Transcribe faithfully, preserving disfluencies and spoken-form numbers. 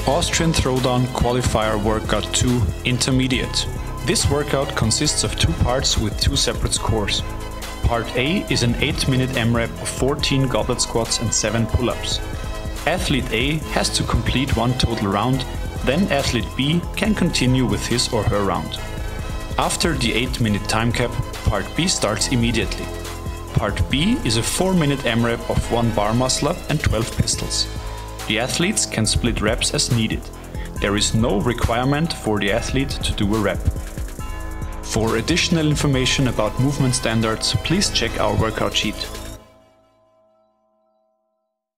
Austrian Throwdown Qualifier Workout two Intermediate. This workout consists of two parts with two separate scores. Part A is an eight minute M REP of fourteen goblet squats and seven pull-ups. Athlete A has to complete one total round, then Athlete B can continue with his or her round. After the eight minute time cap, Part B starts immediately. Part B is a four minute M REP of one bar muscle up and twelve pistols. The athletes can split reps as needed. There is no requirement for the athlete to do a rep. For additional information about movement standards, please check our workout sheet.